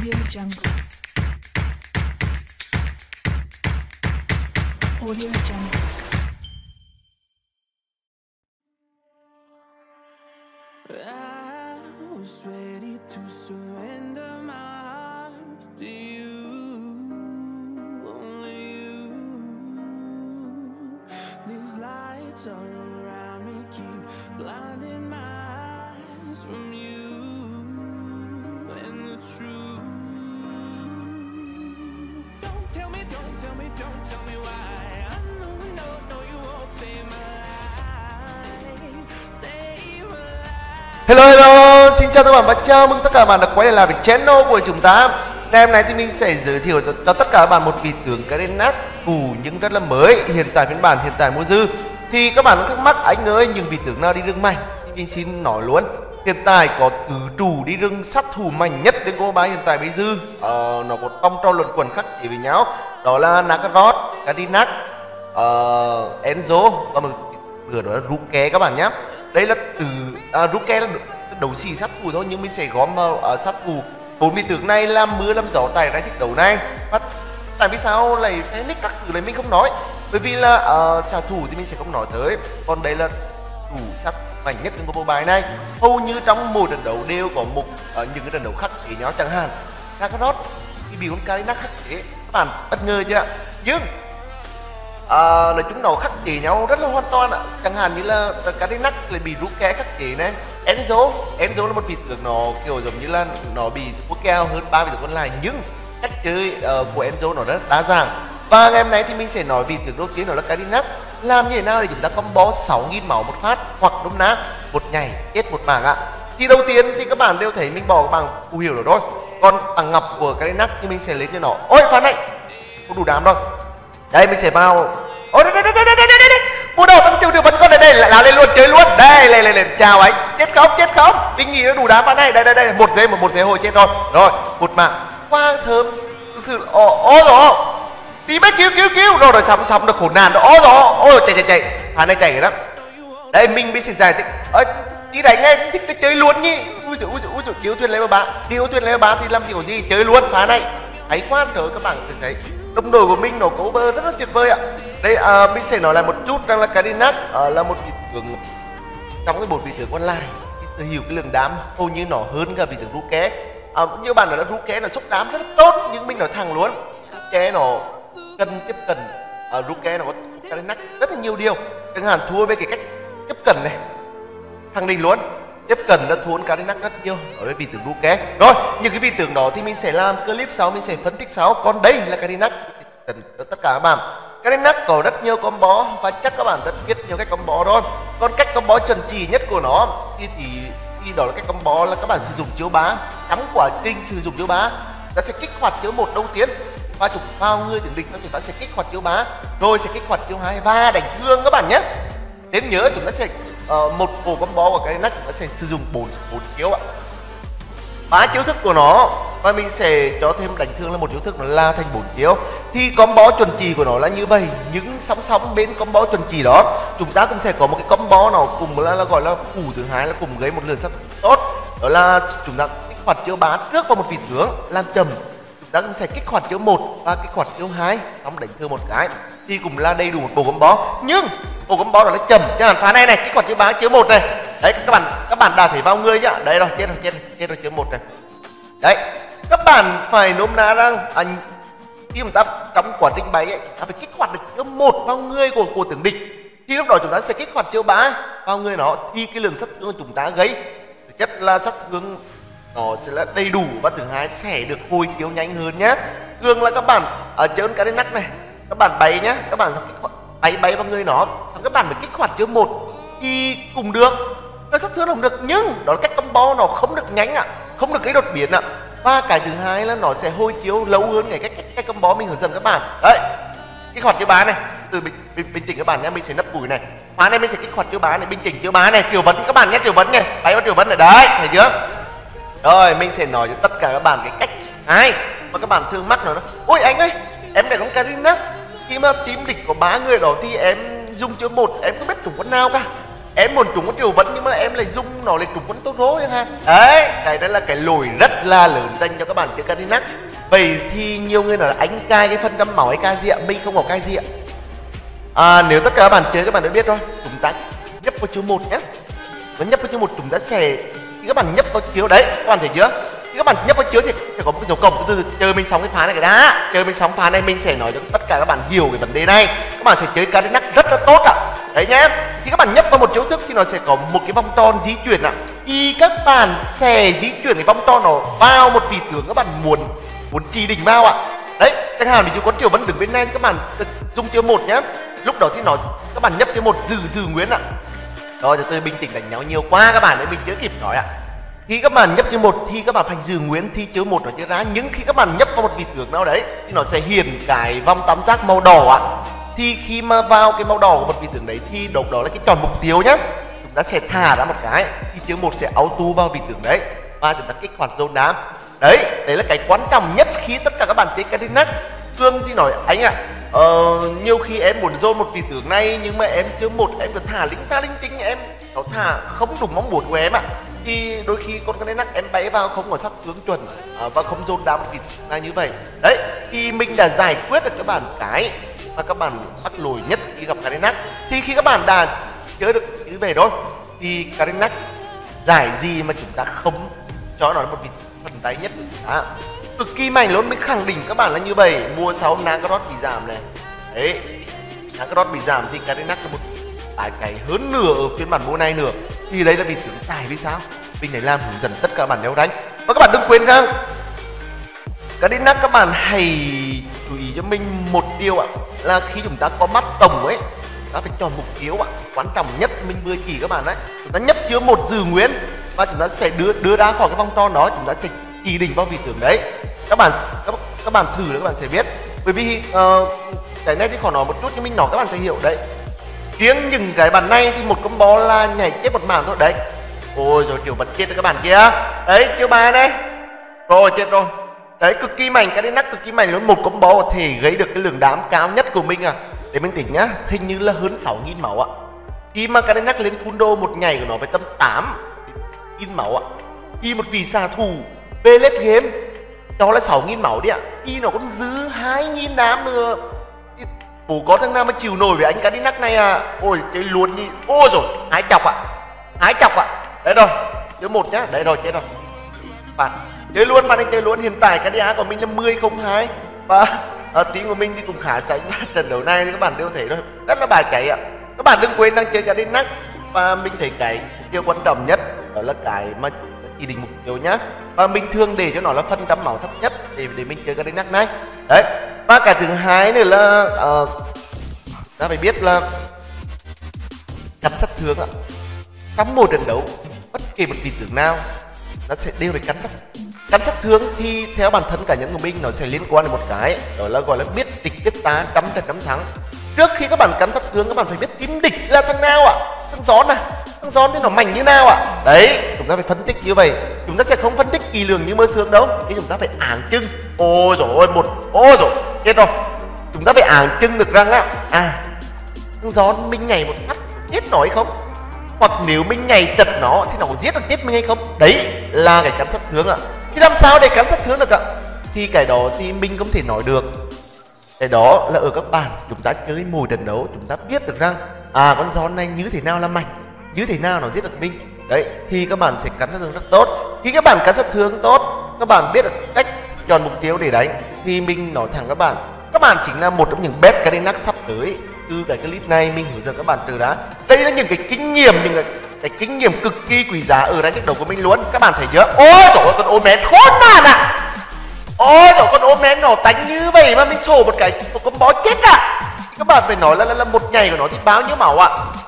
Audio Jungle. Audio Jungle. I was ready to surrender my heart to you, only you. These lights all around me keep blinding my eyes from you and the truth. Don't tell me, don't tell me, don't tell me why. I know, no, you won't save my life, save my life. Hello hello, xin chào các bạn và chào mừng tất cả các bạn đã quay lại với channel của chúng ta. Ngày hôm nay thì mình sẽ giới thiệu cho tất cả các bạn một vị tướng Karanak cũ nhưng rất là mới, hiện tại phiên bản hiện tại mua dư. Thì các bạn thắc mắc anh ơi, những vị tướng nào đi rừng mạnh thì mình xin nói luôn. Hiện tại có tứ trụ đi rừng sát thủ mạnh nhất đến cô bái hiện tại bây giờ. Nó có phong trào luẩn quẩn khắc chế với nhau, đó là Nakaroth, Karanak, Enzo và một người đó là Ruke các bạn nhé. Đây là từ Ruke là đấu sĩ sát thủ thôi, nhưng mình sẽ gom vào sát thủ. Bốn vị tướng này làm mưa làm gió tại ra trận đấu này. Và tại vì sao lại Phoenix các thứ này mình không nói, bởi vì là xạ thủ thì mình sẽ không nói tới. Còn đây là thủ sát mạnh nhất trong bộ bài này. Hầu như trong mỗi trận đấu đều có một những cái trận đấu khắc chế nhau, chẳng hạn Nakaroth thì bị con Karanak khắc chế, các bạn bất ngờ chưa ạ? Nhưng nói chung nó khắc chế nhau rất là hoàn toàn ạ. Chẳng hạn như là Karanak lại bị Ruke khắc chế này. Enzo là một vị tướng nó kiểu giống như là nó bị thua keo hơn ba vị tướng còn lại, nhưng cách chơi của Enzo nó rất đa dạng. Và ngày hôm nay thì mình sẽ nói vị tướng đầu tiên, đó là Karanak. Làm như thế nào để chúng ta combo 6.000 máu một phát, hoặc đúng ná một nhảy chết một bảng ạ. Thì đầu tiên thì các bạn đều thấy mình bỏ cái bảng phù hiệu rồi thôi. Còn bảng ngọc của Karanak thì mình sẽ lên cho nó. Ôi phan này không đủ đám đâu. Đây mình sẽ vào. Ôi đây mua đầu tăng tiêu vẫn còn đây lại lên luôn, chơi luôn. Đây lên chào anh. Chết không mình nghĩ nó đủ đám phan này. Đây một giây hồi chết rồi. Rồi một mạng qua thơm thực sự. Ôi rồi tí mới cứu rồi xong được khổ nạn rồi. Ôi chạy phan này chạy rồi đó. Đây mình sẽ giải thích đi đánh ngay thích chơi luôn nhỉ. Ui giời điếu thuyền lấy ba thì làm gì có gì, chơi luôn phan này thấy quá trời. Các bạn thấy đồng đội của mình nó cố bơ rất là tuyệt vời ạ. Đây mình sẽ nói lại một chút rằng là Karanak là một vị tướng trong cái bốn vị tướng còn lại sở hữu cái lượng đám hầu như nó hơn cả vị tướng Ruke. Như bạn nói là Ruke là xúc đám rất là tốt, nhưng mình nói thẳng luôn, Ruke nó cần tiếp cận. Ruke nó có Karanak rất là nhiều điều, chẳng hạn thua với cái cách tiếp cận này, khẳng định luôn tiếp cận đã thua Karanak rất nhiều đối với vị tướng Ruke. Rồi những cái vị tướng đó thì mình sẽ làm clip sau, mình sẽ phân tích sau. Còn đây là Karanak cần cho tất cả các bạn. Karanak có rất nhiều combo và chắc các bạn rất biết nhiều cách combo rồi. Còn cách combo chuẩn chỉ nhất của nó thì đó là cách combo là các bạn sử dụng chiếu bá. Trong quá trình sử dụng chiếu bá, ta sẽ kích hoạt chiếu một đầu tiên và chụp vào người tướng địch, chúng ta sẽ kích hoạt chiếu bá, rồi sẽ kích hoạt chiếu 2 và đánh thương các bạn nhé. Đến nhớ chúng ta sẽ một bộ combo của Karanak chúng ta sẽ sử dụng 4 chiếu ạ. 3 chiếu thức của nó, và mình sẽ cho thêm đánh thương là một chiếu thức, nó là thành 4 chiếu. Thì combo chuẩn chỉ của nó là như vậy, nhưng song bên combo chuẩn chỉ đó chúng ta cũng sẽ có một cái combo nào cùng là gọi là củ thứ hai, là cùng gây một lượng sát tốt. Đó là chúng ta kích hoạt chiếu bá trước vào một vị tướng làm chậm, chúng ta cũng sẽ kích hoạt chiếu 1 và kích hoạt chiếu 2 xong đánh thương một cái, thì cũng là đầy đủ một bộ combo. Nhưng bộ combo đó là chậm, chẳng hạn pha này kích hoạt chiếu bá chiếu 1 này. Đấy các bạn đã thấy vào người nhá. Đấy rồi, chết rồi chiếu 1 này. Đấy, các bạn phải nôm na rằng khi mà ta trong quá trình bay ấy, ta phải kích hoạt được chiếu 1 vào người của tướng địch, thì lúc đó chúng ta sẽ kích hoạt chiếu 3 vào người nó, thì cái lượng sát thương của chúng ta gây thứ nhất là sát thương nó sẽ là đầy đủ, và thứ hai sẽ được hồi chiếu nhanh hơn nhé. Thường là các bạn ở chơi Karanak này, các bạn bay nhá, các bạn bay vào người nó, các bạn phải kích hoạt chiếu 1 thì cũng được, nó sát thương không được, nhưng đó là cách combo nó không được nhanh ạ, không được cái đột biến ạ. Và cái thứ hai là nó sẽ hồi chiếu lâu hơn cái cách combo mình hướng dẫn các bạn. Đấy, kích hoạt chiếu bá này, từ bình tĩnh các bạn nhé, mình sẽ nấp củi này, khóa này mình sẽ kích hoạt chiếu bá này, bình tĩnh chiếu bá này, tiểu vấn các bạn nhé, tiểu vấn này, bay vào tiểu vấn này, đấy, thấy chưa? Rồi mình sẽ nói cho tất cả các bạn cái cách hai mà các bạn thường mắc nó. Ôi anh ơi, em để con Karanak, khi mà team địch có 3 người đó thì em dùng chiếu 1 em không biết chủng con nào cả. em muốn trúng con Triều Vấn nhưng mà em lại dung nó lại trúng con Tốt Rố chẳng hạn. Đấy, cái đó là cái lỗi rất là lớn dành cho các bạn chơi Cadillac. Vậy thì nhiều người nói là anh cai cái phần trăm máu ấy cai gì ạ? Mình không có cai gì ạ. Nếu tất cả các bạn chơi các bạn đã biết rồi, chúng ta nhấp vào chiếu 1 nhé. Và nhấp vào chiếu 1 chúng ta sẽ, khi các bạn nhấp vào chiếu đấy, các bạn thấy chưa? Khi các bạn nhấp vào chiếu thì sẽ có một cái dấu cộng, từ từ chờ mình xong cái phá này cái đã. Chờ mình xong phá này mình sẽ nói cho tất cả các bạn hiểu cái vấn đề này. Các bạn sẽ chơi Cadillac rất là tốt ạ. Đấy nhé. Khi các bạn nhấp vào một chiếu thức thì nó sẽ có một cái vòng tròn di chuyển ạ. Thì các bạn sẽ di chuyển cái vòng tròn nó vào một vị tướng các bạn muốn chỉ định vào ạ. Đấy, chẳng hạn ví dụ con Triều Vấn đứng bên này các bạn dùng chiếu 1 nhé. Lúc đó thì nó các bạn nhấp chiếu 1 giữ nguyên ạ. Rồi từ từ bình tĩnh, đánh nhau nhiều quá các bạn ấy mình chưa kịp nói ạ. Khi các bạn nhấp chiếu 1 thì các bạn phải giữ nguyên thì chiếu 1 nó chưa ra, nhưng khi các bạn nhấp vào một vị tướng nào đấy thì nó sẽ hiện cái vòng tam giác màu đỏ ạ. Thì khi mà vào cái màu đỏ của một vị tướng đấy thì đó là cái tròn mục tiêu nhá. Chúng ta sẽ thả ra một cái thì chiếu 1 sẽ auto vào vị tướng đấy và chúng ta kích hoạt zone đám. Đấy là cái quan trọng nhất khi tất cả các bạn chơi Cadillac. Phương thì nói anh ạ, nhiều khi em muốn zone một vị tướng này nhưng mà em chưa một em cứ thả linh tinh em nó thả không đúng mong muốn của em ạ. Thì đôi khi con Cadillac em bay vào không có sát tướng chuẩn và không zone đám vị tướng này như vậy. Đấy thì mình đã giải quyết được cho bạn cái mà các bạn mắc lỗi nhất khi gặp Cadillac. Thì khi các bạn đã chơi được như vậy rồi thì Cadillac giải gì mà chúng ta không cho nó một vị phần tay nhất đó. Cực kỳ mạnh luôn, mình khẳng định các bạn là như vậy. Mùa sau Nagaroth bị giảm này. Đấy, Nagaroth bị giảm thì Cadillac là một tài cày hơn nửa ở phiên bản mùa này nữa. Thì đấy là vì tướng tài vì sao? Mình này làm hướng dẫn tất cả các bạn đeo đánh. Và các bạn đừng quên rằng Cadillac các bạn hãy chú ý cho mình một điều ạ, là khi chúng ta có mắt tổng ấy, ta phải chọn mục tiêu ạ. Quan trọng nhất mình vừa chỉ các bạn đấy, chúng ta nhấp chiếu 1 giữ nguyên và chúng ta sẽ đưa ra khỏi cái vòng tròn đó, chúng ta sẽ chỉ định vào vị tướng đấy. Các bạn thử để các bạn sẽ biết. Bởi vì cái này thì khó nói một chút nhưng mình nói các bạn sẽ hiểu đấy. Riêng những cái bàn này thì một combo là nhảy chết một mảng thôi đấy. Ôi rồi Triều Vấn chết rồi các bạn kia. Đấy chiêu 3 này. Rồi chết rồi. Đấy cực kỳ mạnh, cái Cadillac cực kỳ mạnh luôn, một combo có thể gây được cái lượng đám cao nhất của mình à. Để mình tính nhá, hình như là hơn 6.000 máu ạ. Khi mà Cadillac lên full đô một ngày của nó phải tầm 8.000 máu ạ. Khi một vị xạ thủ về lết game đó là 6.000 máu đi ạ. Khi nó còn giữ 2.000 đám nữa. Bố có thằng nào mà chịu nổi với anh Cadillac này à. Ôi chơi luôn đi. Ôi rồi hái chọc ạ. Hái chọc ạ. Đấy rồi, chơi 1 nhá. Đấy rồi chết rồi. Bạn chơi luôn, bạn ấy chơi luôn. Hiện tại cái DA của mình là 10-02 và team của mình thì cũng khá sánh. Trận đấu này thì các bạn đều thấy rồi, rất là bài cháy ạ. Các bạn đừng quên đang chơi Cadillac. Và mình thấy cái mục tiêu quan trọng nhất đó là cái mà chỉ định mục tiêu nhá. Và mình thường để cho nó là phần trăm máu thấp nhất để mình chơi Cadillac này. Đấy. Và cái thứ hai nữa là ta phải biết là cắn sát thương ạ. Trong một trận đấu bất kỳ một vị tướng nào nó sẽ đều phải cắn sát thương. Thì theo bản thân cá nhân của mình nó sẽ liên quan đến một cái đó là gọi là biết địch biết tá, trăm trận trăm thắng. Trước khi các bạn cắn sát thương các bạn phải biết team địch là thằng nào ạ. Thằng gión này, thằng gión thì nó mạnh như nào ạ. Đấy chúng ta phải phân tích như vậy. Chúng ta sẽ không phân tích kỳ lường như mơ sương đâu, nhưng chúng ta phải áng chừng. Ôi rồi ôi ôi rồi chết rồi. Chúng ta phải áng chừng được rằng á, thằng gión mình nhảy một phát chết nó hay không, hoặc nếu mình nhảy chật nó thì nó có giết được chết mình hay không. Đấy là cái cắn sát thương ạ. Thì làm sao để cắn sát thương được ạ? Thì cái đó thì mình không thể nói được. Cái đó là ở các bạn, chúng ta chơi mỗi trận đấu chúng ta biết được rằng con gión này như thế nào là mạnh, như thế nào nó giết được mình. Đấy thì các bạn sẽ cắn sát thương rất tốt. Khi các bạn cắn sát thương tốt, các bạn biết được cách chọn mục tiêu để đánh, thì mình nói thẳng các bạn chính là một trong những best Cadillac sắp tới. Từ cái clip này mình hướng dẫn các bạn từ đã. Đây là những cái kinh nghiệm, những cái kinh nghiệm cực kỳ quý giá ở rank đầu của mình luôn. Các bạn thấy chưa? Ôi trời ơi con ôm nén khốn nạn ạ. Ôi trời, con ôm nén nó đánh như vậy mà mình sổ một combo chết ạ. Các bạn phải nói là một nhảy của nó thì bao nhiêu máu ạ.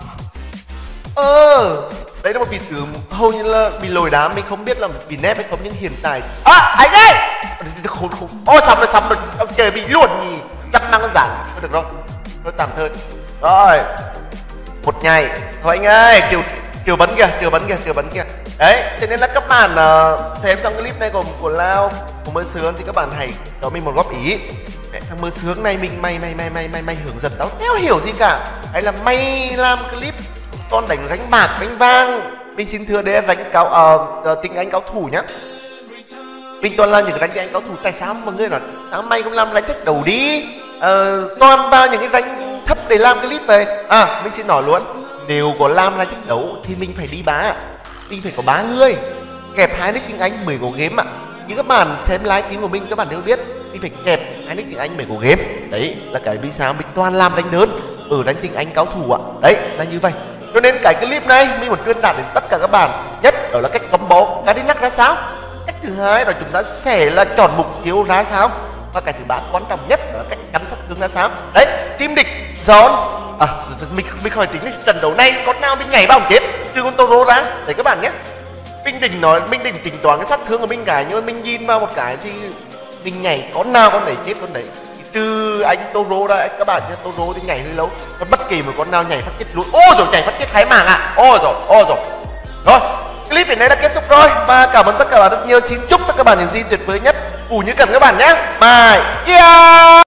Đấy là một vị tướng hầu như là bị lồi đá, mình không biết là bị nép hay không, nhưng hiện tại anh ơi khốn. Ôi xong rồi ông trời bị luồn nhỉ, chăm mang con giản được rồi. Thôi tạm thời rồi một nhảy thôi anh ơi. Kiều bấn kìa. Đấy cho nên là các bạn xem xong clip này của Lao, của Mơ Sướng thì các bạn hãy cho mình một góp ý. Đấy, thằng Mơ Sướng này mình mày hướng dẫn tao theo hiểu gì cả, hay là mày làm clip toàn đánh ránh bạc ránh vang. Mình xin thưa đây là ránh tiếng Anh cao thủ nhá. Mình toàn làm những cái ránh tiếng Anh cao thủ. Tại sao mọi người nói sao mày không làm ránh thách đầu đi? Toàn vào những cái ránh thấp để làm clip về. Mình xin nói luôn, nếu có làm ránh thách đấu thì mình phải đi bá. Mình phải có 3 người kẹp 2 nick tiếng Anh mới có game ạ. Như các bạn xem livestream của mình các bạn đều biết, mình phải kẹp 2 nick tiếng Anh mới có game. Đấy là cái vì sao mình toàn làm đánh đơn ở đánh tiếng Anh cao thủ ạ. Đấy là như vậy. Cho nên cái clip này mình muốn truyền đạt đến tất cả các bạn, nhất đó là cách combo Cadillac ra sao, cách thứ hai là chúng ta sẽ là chọn mục tiêu ra sao, và cái thứ ba quan trọng nhất đó là cách cắn sát thương ra sao. Đấy, team địch John mình khỏi tính trận đấu này con nào mình nhảy vào chết trừ con Toro ra. Đấy các bạn nhé, mình định tính toán cái sát thương của mình cái, nhưng mà mình nhìn vào một cái thì mình nhảy con nào con đấy chết con đấy, trừ anh Toro ra các bạn nhé. Toro thì nhảy hơi lâu, còn bất kỳ một con nào nhảy phát chết luôn. Ôi rồi nhảy phát chết 2 mảng ạ. Ôi rồi rồi, clip đến đây đã kết thúc rồi, và cảm ơn tất cả các bạn rất nhiều. Xin chúc tất cả các bạn những gì tuyệt vời nhất, ủ như cần các bạn nhé. Bye. Yeah.